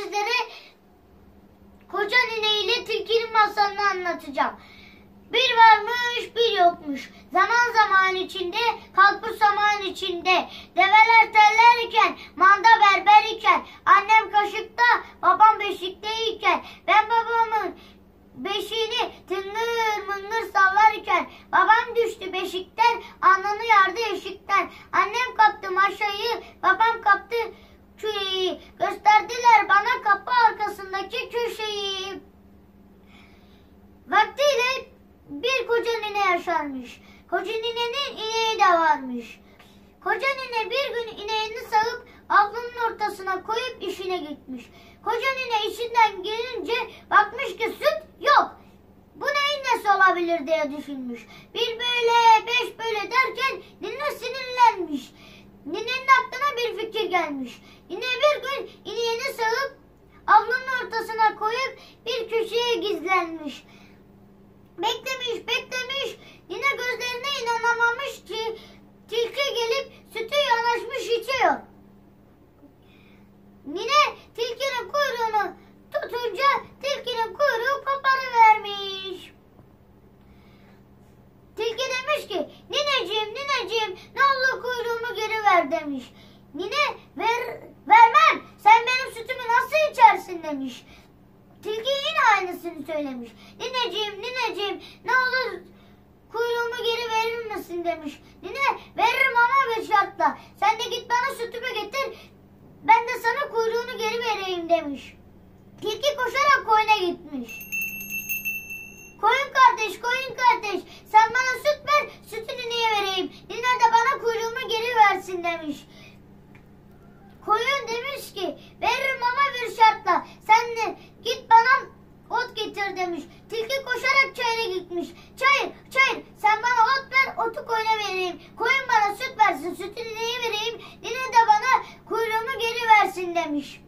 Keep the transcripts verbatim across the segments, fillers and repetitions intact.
sizlere koca nine ile tilkinin masalını anlatacağım. Bir varmış bir yokmuş. Zaman zaman içinde, kalbur zaman içinde. Develer tellerken, manda berber iken, annem kaşıkta, babam beşikteyken, ben babamın beşiğini tıngır mıngır sallarken, babam düştü beşikten, ananı yardı eşikten. Annem kaptı maşayı, babam kaptı küreği. Gösterdiler bana kapı arkasındaki köşeyi. Vaktiyle bir koca nine yaşarmış. Koca ninenin ineği de varmış. Koca nine bir gün ineğini sağıp avlunun ortasına koyup işine gitmiş. Koca nine işinden gelince bakmış ki süt yok. Bu neyin nesi olabilir diye düşünmüş. Bir böyle beş böyle derken nine sinirlenmiş. Ninenin aklına bir fikir gelmiş. Nine bir gün ineğini sağıp avlunun ortasına koyup bir köşeye gizlenmiş. Beklemiş, beklemiş. Yine gözlerine inanamamış ki tilki gelip sütü yanaşmış içiyor. Nine tilkinin kuyruğunu tutunca tilkinin kuyruğu koparıvermiş. Tilki demiş ki, nineciğim, nineciğim, ne olur kuyruğumu geri ver demiş. Nine, ver, vermem, sen benim sütümü nasıl içersin demiş. Tilki yine aynısını söylemiş. Nineciğim, nineciğim, ne olur kuyruğumu geri verir misin demiş. Nine, veririm ama bir şartla. Sen de git bana sütümü getir, ben de sana kuyruğunu geri vereyim demiş. Tilki koşarak koyuna gitmiş. Koyun kardeş, koyun kardeş, sen bana süt ver, sütünü niye vereyim? Nine de bana kuyruğumu geri versin demiş. Koyun demiş ki, veririm ama bir şartla. Sen de git bana ot getir demiş. Tilki koşarak çayıra gitmiş. Çayır, çayır, sen bana ot ver, otu koyuna vereyim. Koyun bana süt versin, sütünü neye vereyim? Nine de bana kuyruğumu geri versin demiş.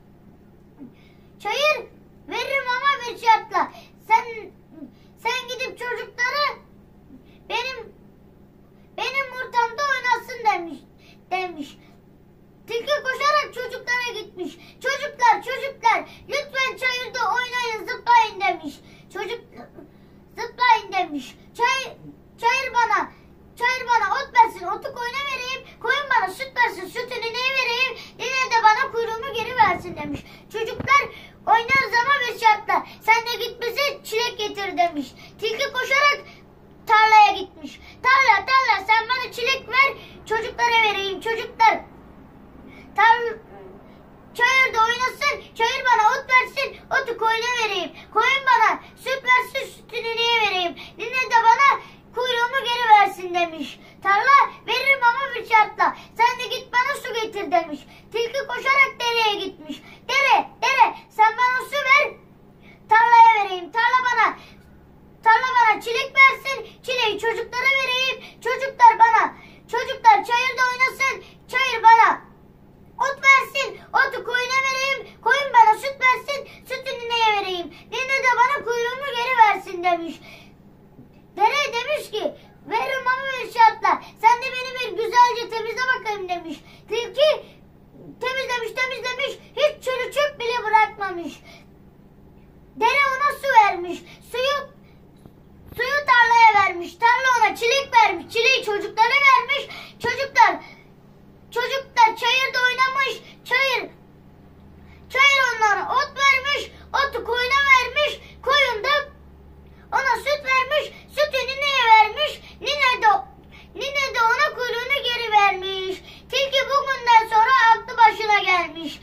Çayır, veririm ama bir şartla. Sen sen gidip çocuklara benim benim murtamda oynasın demiş. demiş. Tilki koşarak çocuklara gitmiş. Çocuklar, çocuklar, lütfen çayırda oynayın, zıplayın demiş. Çocuk zıplayın demiş. Çay, çayır bana, çayır bana ot versin, otu koyuna vereyim. Koyun bana süt versin, sütünü neye vereyim? Yine de bana kuyruğumu geri versin demiş. Çocuklar, oynarız ama bir şartla. Sen de git bize çilek getir demiş. Tilki koşarak tarlaya gitmiş. Tarla, tarla, sen bana çilek ver, çocuklara vereyim. Çocuklar, Tar çayırda oynasın, çayır bana ot versin, otu koyuna vereyim. Koyun bana süt versin, sütünü niye vereyim? Nine de bana kuyruğumu geri versin demiş. Tarla, veririm ama bir şartla. Sen de git bana su getir demiş. Tilki koşarak dereye gitmiş. Dere, dere, sen bana su ver, tarlaya vereyim. Tarla bana, tarla bana çilek versin, çileği çocuklara vereyim. Çocuklar bana, çocuklar çayırda oynasın, çayır bana ot versin, otu koyuna vereyim. Koyun bana süt versin, sütünü neye vereyim? Nine de bana kuyruğumu geri versin demiş. Dere demiş ki, veririm ama bir şartla. Sen de beni bir güzelce temizle bakayım demiş. Tilki temizlemiş, temizlemiş, hiç çürü çöp bile bırakmamış. Dere ona su vermiş, suyu suyu tarlaya vermiş. Tarla ona çilek vermiş, çileği çocuklara vermiş. Çocuklar Çocuklar çayırda oynamış, çayır, çayır onlara ot vermiş, otu koyuna vermiş, koyun da ona süt vermiş, sütünü neye vermiş, nine de, nine de ona kuyruğunu geri vermiş. Tilki bugünden sonra aklı başına gelmiş.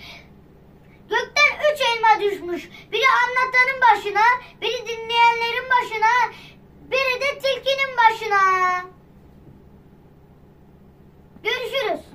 Gökten üç elma düşmüş, biri anlatanın başına, biri dinleyenlerin başına, biri de tilkinin başına. Görüşürüz.